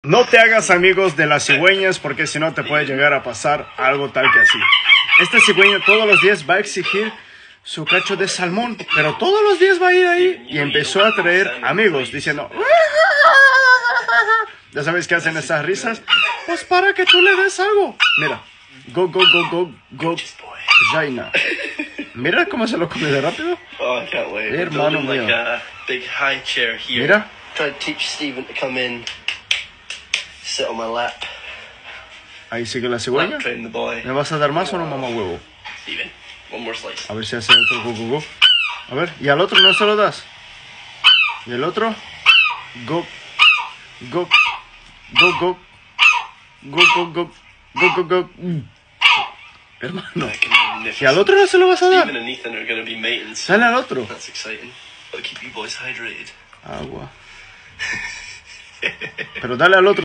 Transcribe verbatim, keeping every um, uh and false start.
No te hagas amigos de las cigüeñas porque si no te puede llegar a pasar algo tal que así. Esta cigüeña todos los días va a exigir su cacho de salmón, pero todos los días va a ir ahí y empezó a traer amigos diciendo... ¿Ya sabes qué hacen esas risas? Pues para que tú le des algo. Mira, go, go, go, go, go, Jaina. Mira cómo se lo come de rápido. Oh, I can't wait. Hermano mío. Like a big high chair here. Mira. Try to teach Stephen to come in, sit on my lap. Ahí sigue la cigüeña. Lap train the boy. ¿Me vas a dar más o no, mamá huevo? Stephen, one more slice. A ver si hace otro go, go, go. A ver, y al otro no se lo das. Y el otro, go, go, go, go, go, go, go, go, go, go. Mm. Hermano. Y al otro no se lo vas a dar. Stephen and Ethan are going to be mating soon. Dale al otro. That's exciting. Gotta keep you boys hydrated. Agua. Pero dale al otro.